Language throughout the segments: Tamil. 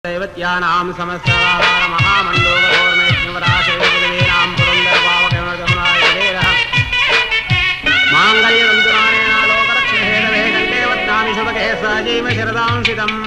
दैवत्यानां समस्तवाहार महामण्डोगोर्मेश्वराशेवदेनां पुरन्दरपावकमजमुनायदेरः माङ्गल्यतन्तुनानेन लोकरक्षणहेतवे कण्ठे वत्नामि शुभगे सजीव शरदां सितम्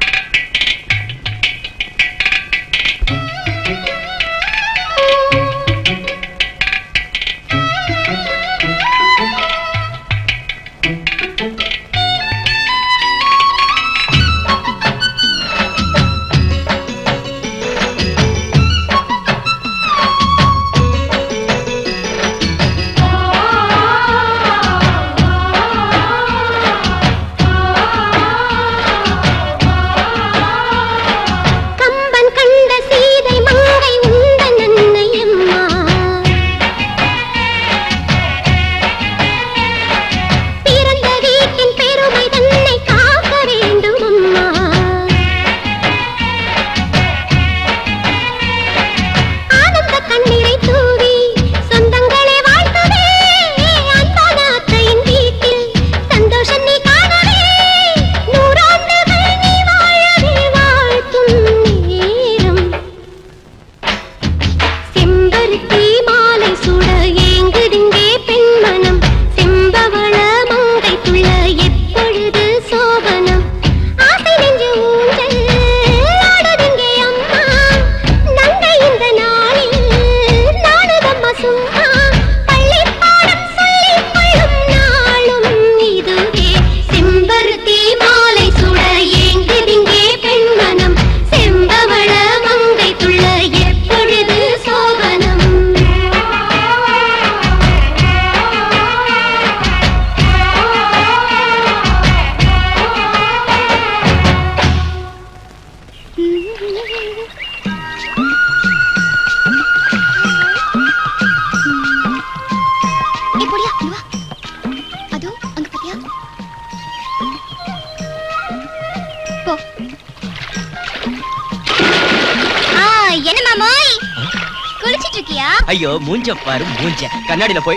ஐயோ மூஞ்ச பாரு மூஞ்ச கண்ணாடியில போய்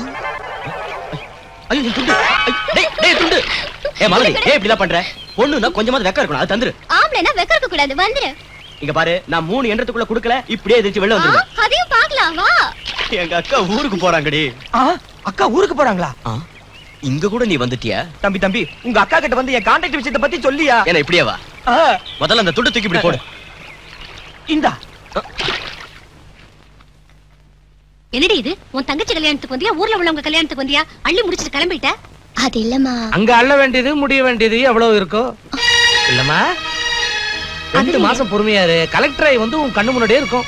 ஐயோ துண்டு டேய் டேய் துண்டு ஏய் மாலதி ஏய் இப்படிலாம் பண்ற பொண்ணுனா கொஞ்சமாவது வெக்க இருக்கணும் அது தந்துரு ஆம்பளைனா வெக்க இருக்க கூடாது வந்துரு இங்க பாரு நான் 3 எண்ணத்துக்குள்ள குடுக்கல இப்படியே எதிர்த்து வெளிய வந்துரு அதையும் பார்க்கலாம் வா எங்க அக்கா ஊருக்கு போறாங்கடி அக்கா ஊருக்கு போறாங்களா இங்க கூட நீ வந்துட்டியா தம்பி உங்க அக்கா கிட்ட வந்து என் கான்டாக்ட் விஷயத்தை பத்தி சொல்லியா என்ன இப்படியே வா முதல்ல அந்த துண்டு தூக்கி இப்படி போடு இந்தா என்னடி இது உன் தங்கச்சி கல்யாணத்துக்கு வந்தியா ஊர்ல உள்ளவங்க கல்யாணத்துக்கு வந்தியா அள்ளி முடிச்சிட்டு கிளம்பிட்ட அது இல்லம்மா அங்க அள்ள வேண்டியது முடிய வேண்டியது எவ்வளவு இருக்கோ இல்லம்மா 2 மாசம் பொறுமையாரு கலெக்டரை வந்து உன் கண்ணு முன்னாடியே இருக்கும்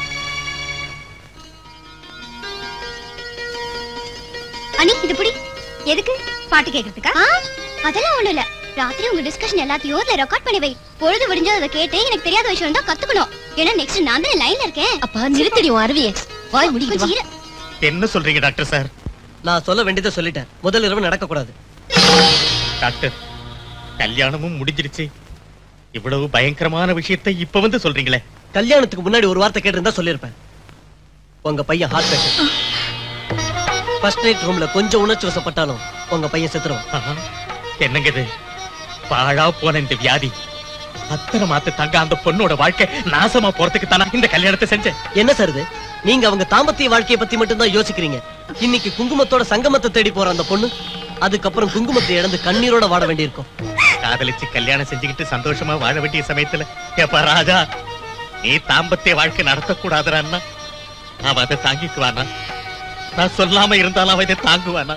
அனி இது புடி எதுக்கு பாட்டு கேக்குறதுக்கா அதெல்லாம் ஒண்ணு இல்ல ராத்திரி உங்க டிஸ்கஷன் எல்லாத்தையும் அதுல ரெக்கார்ட் பண்ணி வை பொழுது விடிஞ்சா அதை கேட்டு எனக்கு தெரியாத விஷயம் தான் கத்துக்கணும் ஏன்னா நெக்ஸ்ட் நான் தான் லைன்ல இருக்கேன் அப்பா நிறுத்தடி உன் அருவியே வாய் முடியுது என்ன சொல்றீங்க டாக்டர் சார் நான் சொல்ல வேண்டியதை சொல்லிட்டேன் முதல் இரவு நடக்க கூடாது டாக்டர் கல்யாணமும் முடிஞ்சிருச்சு இவ்வளவு பயங்கரமான விஷயத்தை இப்ப வந்து சொல்றீங்களே கல்யாணத்துக்கு முன்னாடி ஒரு வார்த்தை கேட்டிருந்தா சொல்லிருப்பேன் உங்க பையன் ஹார்ட் பேஷண்ட் ஃபர்ஸ்ட் நைட் ரூம்ல கொஞ்சம் உணர்ச்சி வசப்பட்டாலும் உங்க பையன் செத்துருவான் என்னங்க இது பாழா போன இந்த வியாதி அத்தனை மாத்து தங்க அந்த பொண்ணோட வாழ்க்கை நாசமா போறதுக்கு தானே இந்த கல்யாணத்தை செஞ்சேன் என்ன சார் இது நீங்க அவங்க தாம்பத்திய வாழ்க்கையை பத்தி மட்டும் தான் யோசிக்கிறீங்க இன்னைக்கு குங்குமத்தோட சங்கமத்தை தேடி போற அந்த பொண்ணு அதுக்கப்புறம் குங்குமத்தை இழந்து கண்ணீரோட வாட வேண்டியிருக்கும் காதலிச்சு கல்யாணம் செஞ்சுக்கிட்டு சந்தோஷமா வாழ வேண்டிய சமயத்துல எப்ப ராஜா நீ தாம்பத்திய வாழ்க்கை நடத்தக்கூடாதுறான்னா அவ அதை தாங்கிக்குவானா நான் சொல்லாம இருந்தாலும் அவ இதை தாங்குவானா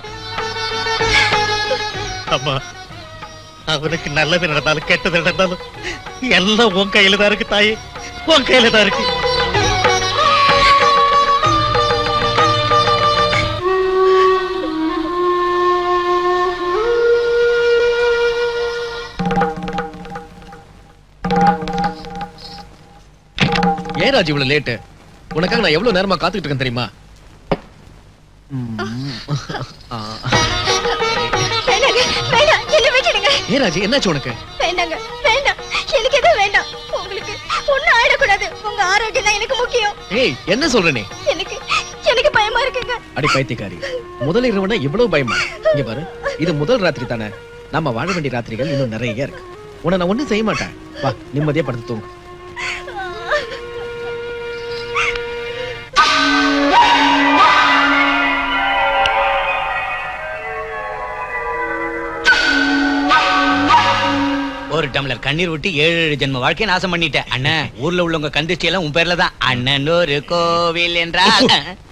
அம்மா அவனுக்கு நல்லது நடந்தாலும் கெட்டது நடந்தாலும் எல்லாம் உன் கையில தான் இருக்கு தாயே உன் கையில தான் இருக்கு ஏன் ராஜ் இவ்வளவு லேட்டு உனக்காக நான் எவ்வளவு நேரமா காத்துக்கிட்டு இருக்கேன் தெரியுமா ஏன் ராஜ் என்னாச்சு உனக்கு வேண்டாங்க வேண்டாம் எனக்கு எதுவும் வேண்டாம் உங்களுக்கு ஒண்ணு ஆயிடக்கூடாது உங்க ஆரோக்கியம் தான் எனக்கு முக்கியம் ஏய் என்ன சொல்ற நீ எனக்கு பயமா இருக்குங்க அடி பைத்தியக்காரி முதல் இரவுனா இவ்வளவு பயமா இங்க பாரு இது முதல் ராத்திரி தானே நம்ம வாழ வேண்டிய ராத்திரிகள் இன்னும் நிறைய இருக்கு உன்னை நான் ஒண்ணும் செய்ய மாட்டேன் வா நிம்மதியா படுத்து தூங்கு ஒரு டம்ளர் கண்ணீர் விட்டு 7 ஜென்ம வாழ்க்கையை நாசம் பண்ணிட்டேன். அண்ணன் ஊர்ல உள்ளவங்க கந்திஷ்டி எல்லாம் உன் பேர்ல தான். அண்ணன் ஒரு கோவில் என்றால்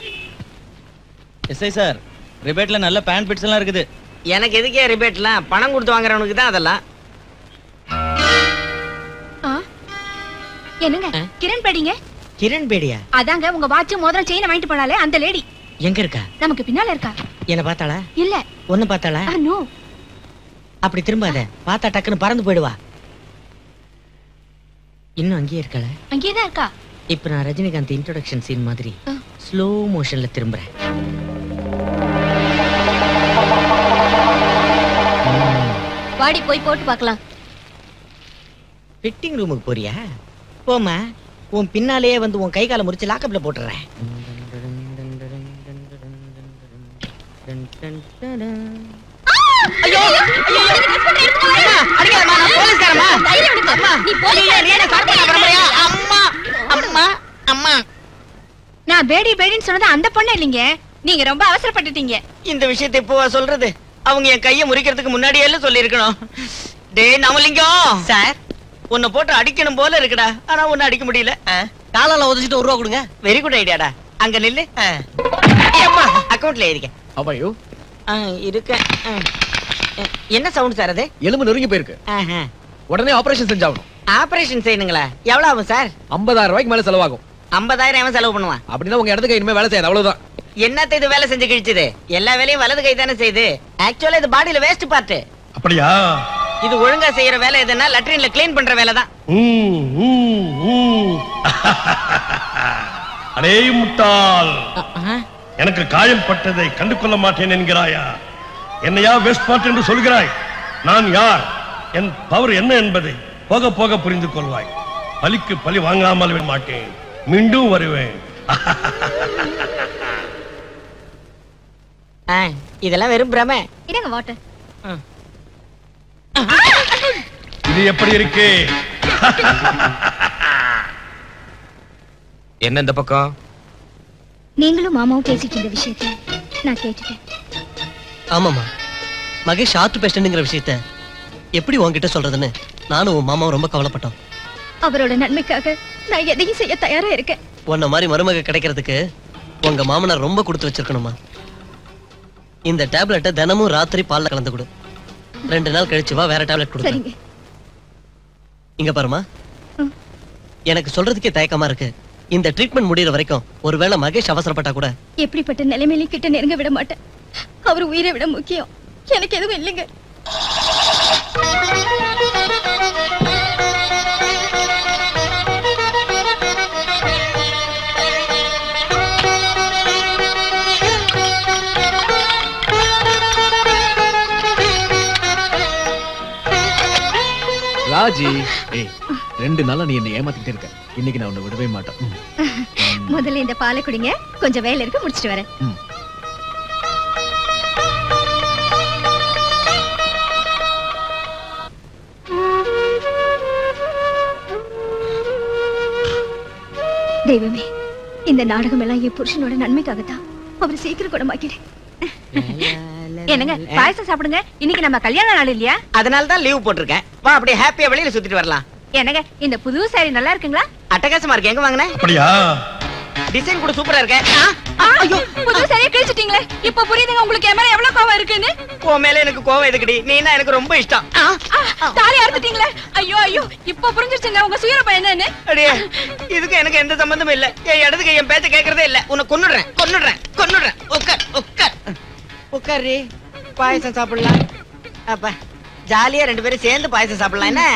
எஸ்ஐ சார், ரிபேட்ல நல்ல பேண்ட் பிட்ஸ் எல்லாம் இருக்குது. எனக்கு எதுக்கே ரிபேட்லாம்? பணம் கொடுத்து வாங்குறவனுக்கு தான் அதெல்லாம். என்னங்க கிரண் பேடிங்க? கிரண் பேடியா? அதாங்க உங்க வாட்ச் மோதிரம் செயினை வாங்கிட்டு போனாலே அந்த லேடி. எங்க இருக்கா? நமக்கு பின்னால இருக்கா. என்ன பார்த்தாளா? இல்ல. ஒண்ணு பார்த்தாளா? நோ. அப்படி திரும்பாத, பார்த்தா டக்குன்னு பறந்து போயிடுவா. இன்னும் அங்கேயே இருக்கல? அங்கேயேதான் இருக்கா. இப்ப நான் ரஜினிகாந்த் இன்ட்ரோடக்ஷன் சீன் மாதிரி ஸ்லோ மோஷன்ல திரும்புறேன். வாடி போய் போட்டு பார்க்கலாம். ஃபிட்டிங் ரூமுக்கு போறியா? போமா, உன் பின்னாலேயே வந்து உன் கை காலை முறிச்சு லாக்கப்ல போட்டுறேன். ஐயோ அடிக்காதம்மா, நான் போலீஸ்காரம்மா. நீ அம்மா அம்மா அம்மா. நான் பேடி பேடின்னு சொன்னது அந்த பொண்ணு இல்லைங்க. நீங்க ரொம்ப அவசரப்பட்டுட்டீங்க. இந்த விஷயத்தை இப்போ சொல்றது? அவங்க என் கையை முறிக்கிறதுக்கு முன்னாடியே எல்லாம் சொல்லி இருக்கணும். டேய் நமலிங்கம் சார், உன்னை போட்டு அடிக்கணும் போல இருக்குடா. ஆனா உன்னை அடிக்க முடியல. காலால உதச்சிட்டு 1 ரூபா கொடுங்க. வெரி குட் ஐடியாடா. அங்க நில்லு. அக்கவுண்ட்ல இருக்க அவையோ இருக்க. என்ன சவுண்ட் சார் அது? எலும்பு நொறுங்கி போயிருக்கு. உடனே ஆபரேஷன் செஞ்சாகணும். ஆபரேஷன் செய்யணுங்களா? எவ்வளவு ஆகும் சார்? 50,000 ரூபாய்க்கு மேல செலவாகும். 50,000 எவன் செலவு பண்ணுவான்? அப்படின்னா உங்க இடது கை இனிமே வேலை செய்யாது, அவ்வளவுதான். என்னத்த இது வேலை செஞ்சு கிழிச்சது? எல்லா வேலையும் வலது கை தானே செய்யுது. ஆக்சுவலா இது பாடியில வேஸ்ட் பார்ட். அப்படியா? இது ஒழுங்கா செய்யற வேலை எதுனா லட்ரின்ல கிளீன் பண்ற வேலை தான். அடே முட்டாள், எனக்கு காயம் பட்டதை கண்டு கொள்ள மாட்டேன் என்கிறாயா? என்னையா வேஸ்ட் பார்ட் என்று சொல்கிறாய்? நான் யார், என் பவர் என்ன என்பதை போக போக புரிந்து கொள்வாய். பலிக்கு பலி வாங்காமல் விட மாட்டேன், மீண்டும் வருவேன். இதெல்லாம் வெறும் பிரமை. இதங்க வாட்டர். இது எப்படி இருக்கு? என்ன இந்த பக்கம்? நீங்களும் மாமாவும் பேசிட்டு இருந்த விஷயத்தை நான் கேட்டுட்டேன். ஆமாமா, மகேஷ் ஆர்ட் பேஷண்ட்ங்கிற விஷயத்த எப்படி உன்கிட்ட சொல்றதுன்னு நானும் உன் மாமாவும் ரொம்ப கவலைப்பட்டோம். அவரோட நன்மைக்காக நான் எதையும் செய்ய தயாரா இருக்கேன். உன்ன மாதிரி மருமக கிடைக்கிறதுக்கு உங்க மாமனார் ரொம்ப கொடுத்து வச்சிருக்கணுமா. இந்த டேப்லெட்டை தினமும் ராத்திரி பால்ல கலந்து கொடு. 2 நாள் கழிச்சு வா, வேற டேப்லெட் கொடுங்க. இங்க பாருமா, எனக்கு சொல்றதுக்கே தயக்கமா இருக்கு. இந்த ட்ரீட்மெண்ட் முடியற வரைக்கும் ஒருவேளை மகேஷ் அவசரப்பட்டா கூட எப்படிப்பட்ட நிலைமையிலும் கிட்ட நெருங்க விட மாட்டேன். அவர் உயிரை விட முக்கியம். எனக்கு எதுவும் இல்லைங்க. ராஜி, 2 நாளா நீ என்ன ஏமாத்திட்டே இருக்க. இன்னைக்கு நான் உன்னை விடவே மாட்டேன். முதல்ல இந்த பாலை குடிங்க, கொஞ்சம் வேலை இருக்கு, முடிச்சிட்டு வரேன். தெய்வமே, இந்த நாடகம் எல்லாம் என் புருஷனோட நன்மைக்காகத்தான். அவர் சீக்கிரம் குணமாக்கிடு. என்னங்க, பாயசம் சாப்பிடுங்க. இன்னைக்கு நம்ம கல்யாண நாள் இல்லையா? அதனால தான் லீவ் போட்டிருக்கேன். வா, அப்படியே ஹாப்பியா வெளியில சுத்திட்டு வரலாம். என்னங்க, இந்த புது சாரி நல்லா இருக்குங்களா? அட்டகாசமா இருக்கு. எங்க வாங்குன? அப்படியா? டிசைன் கூட சூப்பரா இருக்கு. ஐயோ, புது சாரியை கிழிச்சிட்டீங்களே. இப்ப புரியுதுங்க உங்களுக்கு என் மேல எவ்வளவு கோவம் இருக்குன்னு. உன் மேல எனக்கு கோவம் எதுக்குடி? நீனா எனக்கு ரொம்ப இஷ்டம். தாலி அறுத்துட்டீங்களே. ஐயோ ஐயோ, இப்ப புரிஞ்சிருச்சுங்க உங்க சுயரூபம் என்னன்னு. அடே, இதுக்கு எனக்கு எந்த சம்பந்தமும் இல்ல. என் இடத்துக்கு என் பேச்ச கேக்குறதே இல்ல. உன்னை கொன்னுடுறேன். உட்கார் உட்கார் உட்காரு. பாயசம் சாப்பிடலாம். அப்ப ஜாலியா 2 பேரும் சேர்ந்து பாயசம் சாப்பிடலாம். என்ன?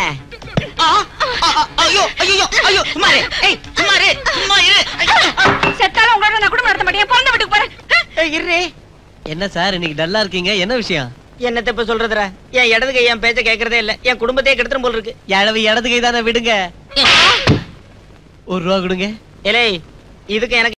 ஐயோ ஐயோ ஐயோ, சும்மாரு. சும்மாரு, சும்மா இரு. செத்தால உங்களோட நான் குடும்பம் நடத்த மாட்டேன். பிறந்த வீட்டுக்கு போறேன். இரு. என்ன சார் இன்னைக்கு டல்லா இருக்கீங்க? என்ன விஷயம்? என்னத்த இப்ப சொல்றதுடா? என் இடது கை என் பேச்ச கேக்குறதே இல்ல. என் குடும்பத்தையே கெடுத்துரும் போல இருக்கு. இடது கை தானே, விடுங்க. 1 ரூபா கொடுங்க. ஏலே, இதுக்கு எனக்கு